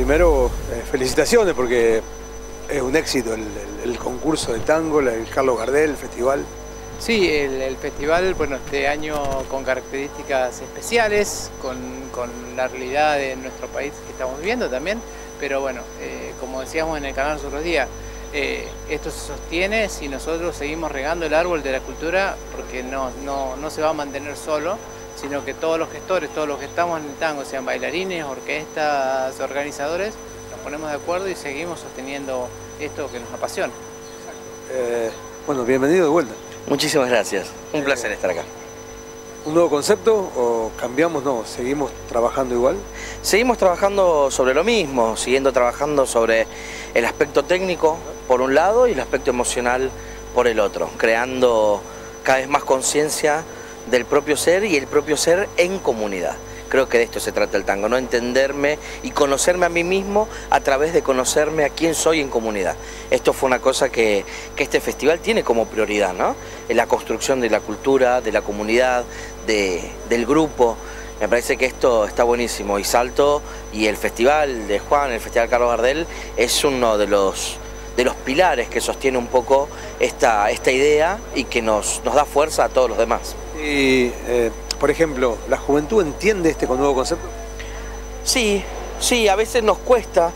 primero, felicitaciones porque es un éxito el concurso de tango, el Carlos Gardel, el festival. Sí, el festival, bueno, este año con características especiales, con la realidad de nuestro país que estamos viviendo también, pero bueno, como decíamos en el canal los otros días, esto se sostiene si nosotros seguimos regando el árbol de la cultura, porque no se va a mantener solo, sino que todos los gestores, todos los que estamos en el tango, sean bailarines, orquestas, organizadores, nos ponemos de acuerdo y seguimos sosteniendo esto que nos apasiona. Bueno, bienvenido de vuelta. Muchísimas gracias, un placer estar acá. ¿Un nuevo concepto o cambiamos? No, ¿seguimos trabajando igual? Seguimos trabajando sobre lo mismo, siguiendo trabajando sobre el aspecto técnico por un lado y el aspecto emocional por el otro, creando cada vez más conciencia del propio ser y el propio ser en comunidad. Creo que de esto se trata el tango, no entenderme y conocerme a mí mismo a través de conocerme a quién soy en comunidad. Esto fue una cosa que este festival tiene como prioridad, ¿no? En la construcción de la cultura, de la comunidad, del grupo. Me parece que esto está buenísimo y Salto y el festival de Juan, el festival Carlos Gardel, es uno de los pilares que sostiene un poco esta idea y que nos da fuerza a todos los demás. Y, por ejemplo, ¿la juventud entiende este nuevo concepto? Sí, a veces nos cuesta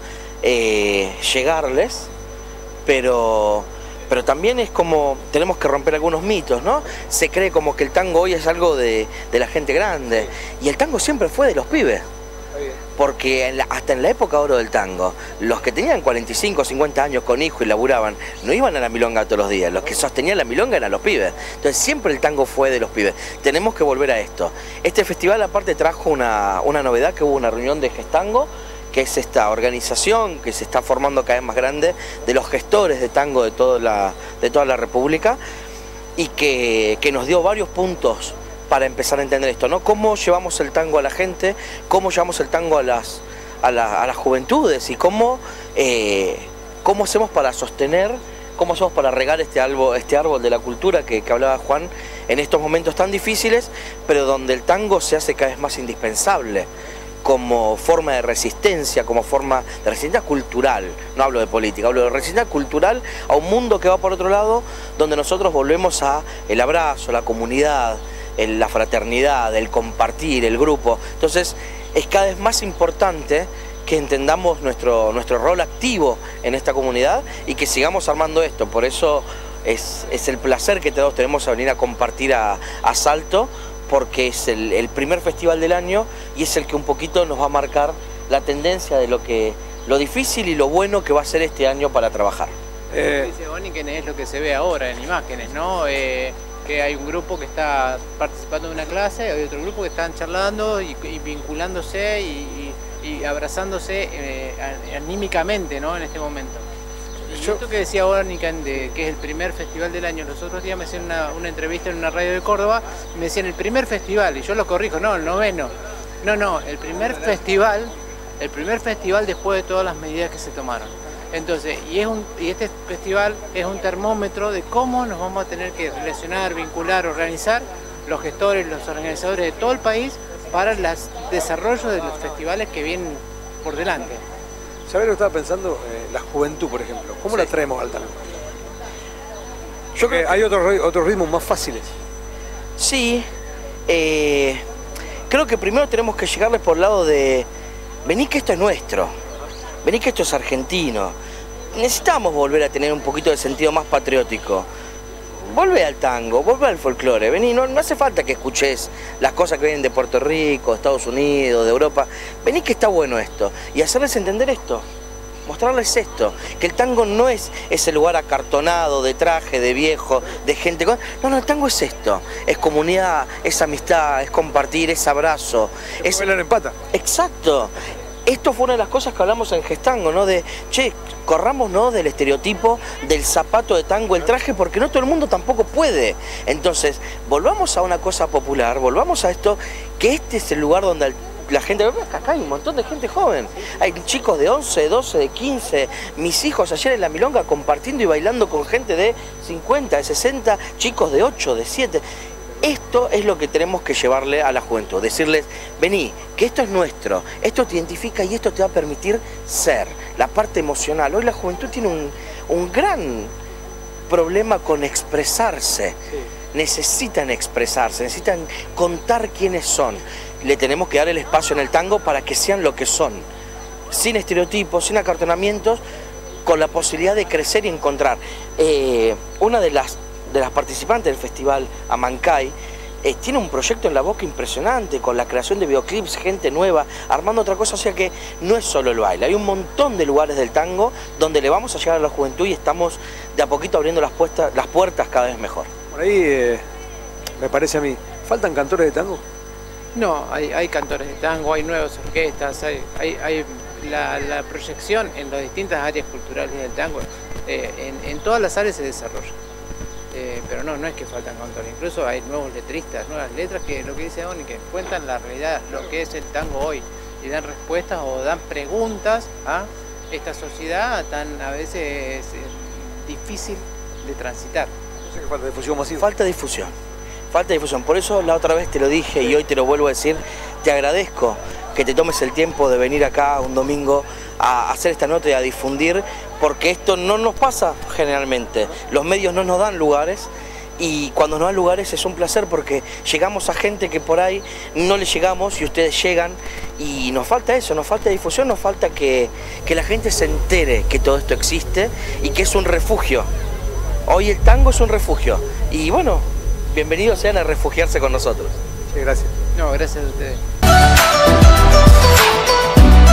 llegarles, pero también es como, tenemos que romper algunos mitos, ¿no? Se cree como que el tango hoy es algo de la gente grande, y el tango siempre fue de los pibes. Porque hasta en la época oro del tango, los que tenían 45 o 50 años con hijos y laburaban, no iban a la milonga todos los días, los que sostenían la milonga eran los pibes. Entonces siempre el tango fue de los pibes. Tenemos que volver a esto. Este festival aparte trajo una novedad, que hubo una reunión de Gestango, que es esta organización que se está formando cada vez más grande, de los gestores de tango de toda la República, y que nos dio varios puntos para empezar a entender esto, ¿no? Cómo llevamos el tango a la gente, cómo llevamos el tango a las juventudes y cómo hacemos para sostener, cómo hacemos para regar este árbol de la cultura que hablaba Juan en estos momentos tan difíciles, pero donde el tango se hace cada vez más indispensable como forma de resistencia, como forma de resistencia cultural. No hablo de política, hablo de resistencia cultural a un mundo que va por otro lado, donde nosotros volvemos a el abrazo, la comunidad, la fraternidad, el compartir, el grupo. Entonces es cada vez más importante que entendamos nuestro rol activo en esta comunidad y que sigamos armando esto. Por eso es el placer que todos tenemos a venir a compartir a Salto, porque es el primer festival del año y es el que un poquito nos va a marcar la tendencia de lo difícil y lo bueno que va a ser este año para trabajar. Dice Bonnie que es lo que se ve ahora en imágenes, ¿no? Que hay un grupo que está participando de una clase, hay otro grupo que están charlando y vinculándose y abrazándose anímicamente, ¿no? En este momento. Y esto que decía Bonnie, que es el primer festival del año, los otros días me hacían una entrevista en una radio de Córdoba y me decían el primer festival, y yo lo corrijo, no, el noveno. No, el primer festival después de todas las medidas que se tomaron. Entonces, y este festival es un termómetro de cómo nos vamos a tener que relacionar, vincular, organizar los gestores, los organizadores de todo el país para el desarrollo de los festivales que vienen por delante. ¿Sabés lo que estaba pensando? La juventud, por ejemplo. ¿Cómo la traemos al tango? Yo creo que hay otros ritmos más fáciles. Sí, creo que primero tenemos que llegarles por el lado de vení que esto es nuestro, vení que esto es argentino. Necesitamos volver a tener un poquito de sentido más patriótico. Volvé al tango, volvé al folclore, vení, no hace falta que escuches las cosas que vienen de Puerto Rico, de Estados Unidos, de Europa. Vení que está bueno esto y hacerles entender esto, mostrarles esto, que el tango no es ese lugar acartonado de traje, de viejo, de gente con... No, el tango es esto, es comunidad, es amistad, es compartir, es abrazo. Es bailar en pata. Exacto. Esto fue una de las cosas que hablamos en Gestango, ¿no? De, che, corramos, ¿no?, del estereotipo del zapato de tango, el traje, porque no todo el mundo tampoco puede. Entonces, volvamos a una cosa popular, volvamos a esto, que este es el lugar donde la gente... Acá hay un montón de gente joven. Hay chicos de 11, de 12, de 15. Mis hijos ayer en la milonga compartiendo y bailando con gente de 50, de 60, chicos de 8, de 7. Esto es lo que tenemos que llevarle a la juventud, decirles, vení, que esto es nuestro, esto te identifica y esto te va a permitir ser, la parte emocional. Hoy la juventud tiene un gran problema con expresarse, necesitan expresarse, necesitan contar quiénes son. Le tenemos que dar el espacio en el tango para que sean lo que son, sin estereotipos, sin acartonamientos, con la posibilidad de crecer y encontrar. Una de las participantes del festival, Amancay, tiene un proyecto en la boca impresionante, con la creación de videoclips, gente nueva, armando otra cosa, o sea que no es solo el baile, hay un montón de lugares del tango donde le vamos a llegar a la juventud y estamos de a poquito abriendo las puertas cada vez mejor. Por ahí, me parece a mí, ¿faltan cantores de tango? No, hay cantores de tango, hay nuevas orquestas, hay la proyección en las distintas áreas culturales del tango, en todas las áreas se desarrolla. Pero no es que faltan cantores, incluso hay nuevos letristas, nuevas letras que lo que dice Oni, que cuentan la realidad, lo que es el tango hoy, y dan respuestas o dan preguntas a esta sociedad tan a veces difícil de transitar. No sé qué falta difusión masiva. Falta difusión. Falta difusión, por eso la otra vez te lo dije y hoy te lo vuelvo a decir, te agradezco que te tomes el tiempo de venir acá un domingo a hacer esta nota y a difundir, porque esto no nos pasa generalmente, los medios no nos dan lugares y cuando nos dan lugares es un placer porque llegamos a gente que por ahí no le llegamos y ustedes llegan y nos falta eso, nos falta difusión, nos falta que la gente se entere que todo esto existe y que es un refugio. Hoy el tango es un refugio y bueno, bienvenidos sean a refugiarse con nosotros. Sí, gracias. No, gracias a ustedes.